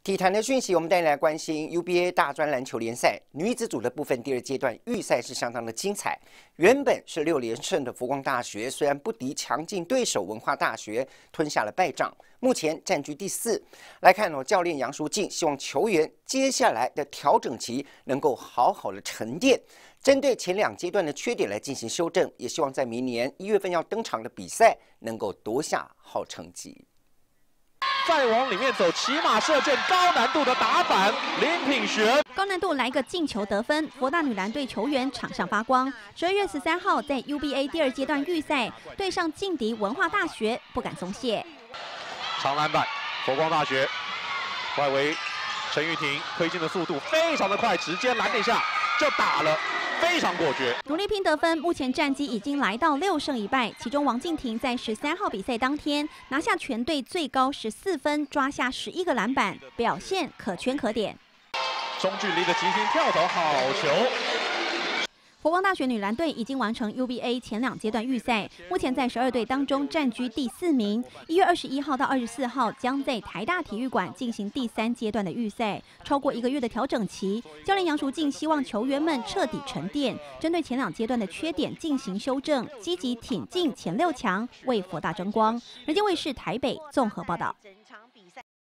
体坛的讯息，我们带你来关心 UBA 大专篮球联赛女子组的部分第2阶段预赛是相当的精彩。原本是6连胜的佛光大学，虽然不敌强劲对手文化大学，吞下了败仗，目前占据第4。来看教练杨淑静希望球员接下来的调整期能够好好的沉淀，针对前2阶段的缺点来进行修正，也希望在明年1月份要登场的比赛能够夺下好成绩。 再往里面走，骑马射箭，高难度的打板，林品璇高难度来个进球得分，佛大女篮队球员场上发光。12月13号在 UBA 第2阶段预赛对上劲敌文化大学，不敢松懈。 长篮板，佛光大学外围陈玉婷推进的速度非常的快，直接篮底下就打了。 非常果决， 努力拼得分，目前战绩已经来到6胜1败。其中王静婷在13号比赛当天拿下全队最高14分，抓下11个篮板，表现可圈可点。 中距离的急停跳投，好球！ 佛光大学女篮队已经完成 UBA 前2阶段预赛，目前在12队当中占居第4名。1月21号到24号将在台大体育馆进行第3阶段的预赛，超过1个月的调整期。教练杨淑静希望球员们彻底沉淀，针对前2阶段的缺点进行修正，积极挺进前6强，为佛大争光。人间卫视台北综合报道。